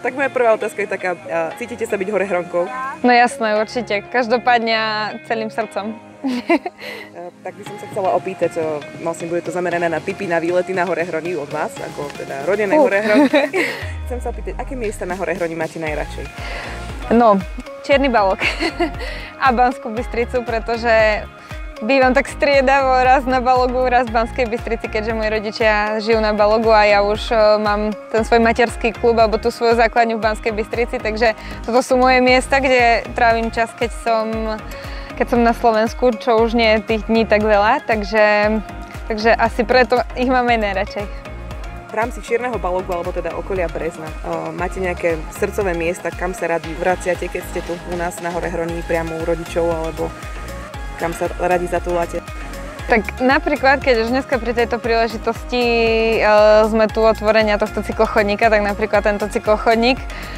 Tak moja prvá otázka je taká, cítite sa byť horehronkou? No jasné, určite. Každopádne celým srdcom. Tak by som sa chcela opýtať, vlastne bude to zamerané na tipy na výlety na Horehroni od vás, ako teda rodené Horehronky. Chcem sa opýtať, aké miesta na Horehroni máte najradšej? No, Čierny Balog a Banskú Bystricu, pretože bývam tak striedavo, raz na Balogu, raz v Banskej Bystrici, keďže moji rodičia žijú na Balogu a ja už mám ten svoj materský klub alebo tú svoju základňu v Banskej Bystrici, takže toto sú moje miesta, kde trávim čas, keď som na Slovensku, čo už nie je tých dní tak veľa, takže asi preto ich mám aj najradšej. V rámci Čierneho Balogu, alebo teda okolia Brezna, máte nejaké srdcové miesta, kam sa radi vraciate, keď ste tu u nás na Horehroni priamo u rodičov, alebo kam sa radi zatúlate? Tak napríklad, keď už dneska pri tejto príležitosti sme tu otvorenia tohto cyklochodníka, tak napríklad tento cyklochodník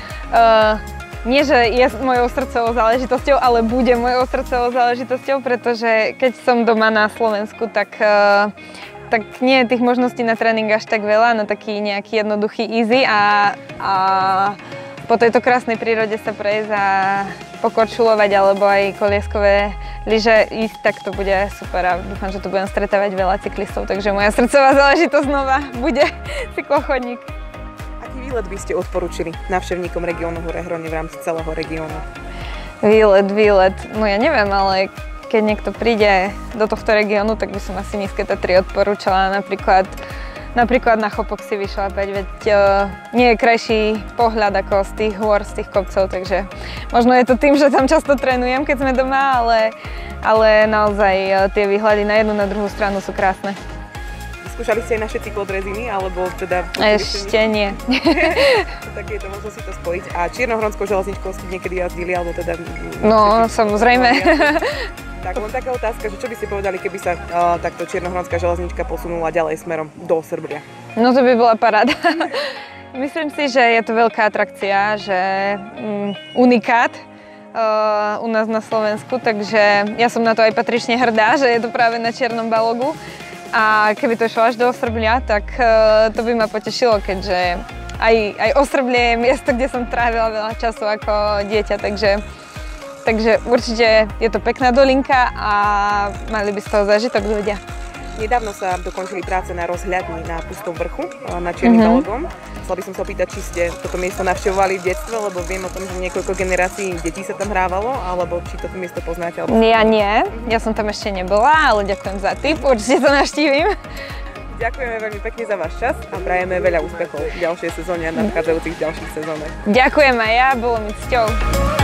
nie, že je mojou srdcovou záležitosťou, ale bude mojou srdcovou záležitosťou, pretože keď som doma na Slovensku, tak nie je tých možností na tréning až tak veľa, na taký nejaký jednoduchý easy a po tejto krásnej prírode sa prejsť a pokorčulovať alebo aj kolieskové lyže ísť, tak to bude super a dúfam, že tu budem stretávať veľa cyklistov, takže moja srdcová záležitosť znova bude cyklochodník. Aký výlet by ste odporúčili návštevníkom regiónu Horehroni v rámci celého regiónu? Výlet, no ja neviem, ale keď niekto príde do tohto regiónu, tak by som asi Nízke Tatry odporúčala napríklad na Chopok si vyšľapať, veď nie je krajší pohľad ako z tých hôr, z tých kopcov, takže možno je to tým, že tam často trénujem, keď sme doma, ale naozaj tie výhľady na jednu, na druhú stranu sú krásne. Skúšali ste aj naše cyklodreziny, alebo teda... Ešte nie. Tak je to, možno si to spojiť. A čiernohronskou železničkou ste niekedy jazdili, alebo teda... No, samozrejme. Tak len taká otázka, že čo by ste povedali, keby sa takto čiernohronská železnička posunula ďalej smerom do Srbia? No to by bola paráda. Myslím si, že je to veľká atrakcia, že unikát u nás na Slovensku, takže ja som na to aj patrične hrdá, že je to práve na Čiernom Balogu. A keby to išlo až do Osrblia, tak to by ma potešilo, keďže aj Osrblie je miesto, kde som trávila veľa času ako dieťa, takže určite je to pekná dolinka a mali by z toho zážitok ľudia. Nedávno sa dokončili práce na rozhľadni na Pustom vrchu nad Čiernym Balogom. Chcela by som sa opýtať, či ste toto miesto navštevovali v detstve, lebo viem o tom, že niekoľko generácií detí sa tam hrávalo, alebo či toto miesto poznáte? Alebo... Ja nie, ja som tam ešte nebola, ale ďakujem za tip, určite to navštívim. Ďakujeme veľmi pekne za váš čas a prajeme veľa úspechov v ďalšej sezóne a nadchádzajúcich ďalších sezónach. Ďakujem aj ja, bolo mi cťou.